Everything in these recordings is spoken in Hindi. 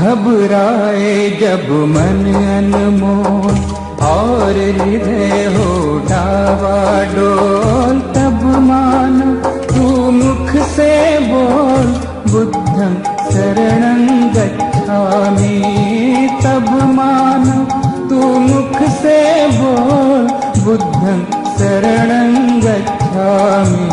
घबराए जब मन अनमोल और हृदय हो डावाडोल, तब मानो तू मुख से बोल बुद्धं शरणं गच्छामि। तब मानो तू मुख से बोल बुद्धं शरणं गच्छामि।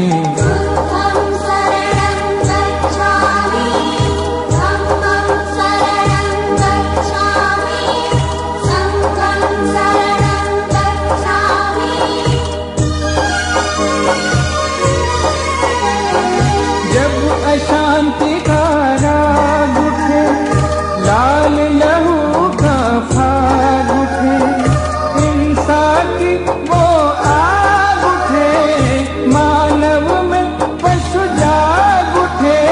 अशांति का राग उठे, लाल लहू का फाग उठे, हिंसा की वो आग उठे, मानव में पशु जाग उठे।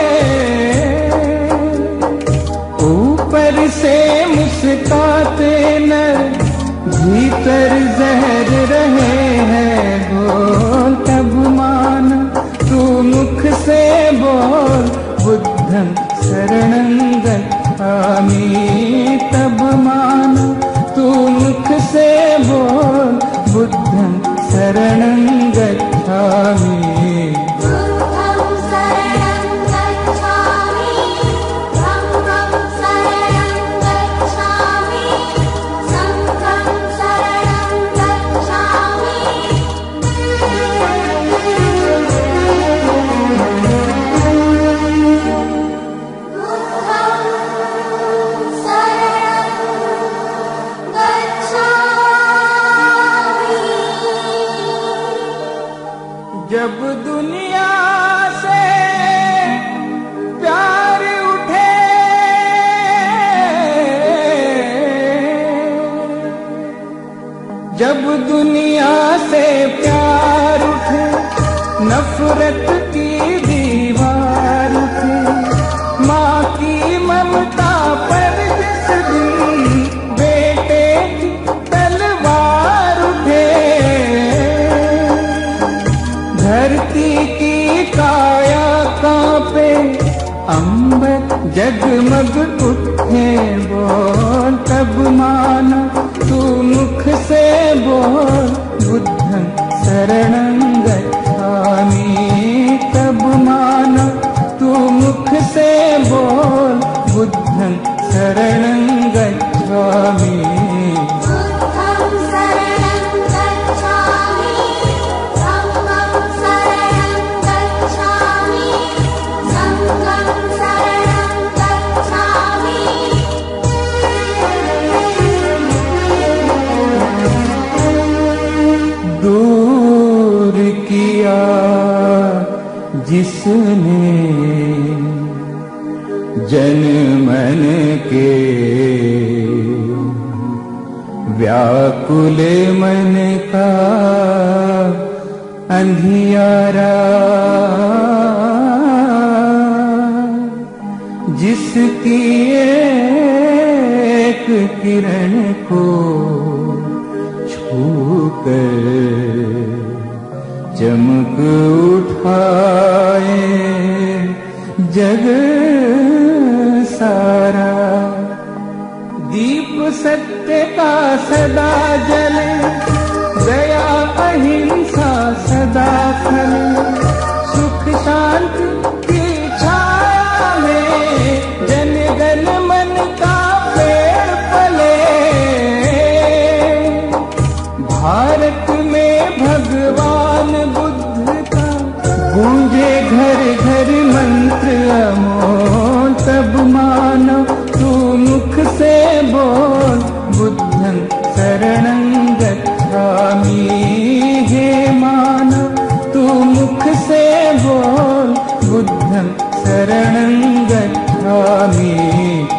ऊपर से मुस्काते नर, भीतर जहर रहे हैं घोल, तब मान तू मुख से बोल बुद्धं शरणं गच्छामि। तब मानो तू मुख से बोल बुद्धं शरणं गच्छामि। जब दुनिया से प्यार उठे, जब दुनिया से प्यार उठे, नफरत की दीवार उठे, माँ की ममता पर जिस दिन बेटे की तलवार उठे, धरती की काया कांपे, अंबर जगमग उठे बोल, तब मानो तू मुख से बोल बुद्धं शरणं गच्छामि। तब मानो तू मुख से बोल बुद्धं शरणं गच्छामि। दूर किया जिसने जन मन के, व्याकुल मन का अंधियारा, जिसकी एक किरण को छूकर चमक उठाए जग सारा। दीप सत्य का सदा जले, दया अहिंसा सदा फले, सुख शांति की छाया में जन गण मन का पेड़ पले। भारत में भगवान बुद्ध का गूंजे घर घर मंत्र अमोल, तब मानो तू मुख से बोल बुद्धं शरणं गच्छामि। हे मानो तू मुख से बोल बुद्धं शरणं गच्छामि।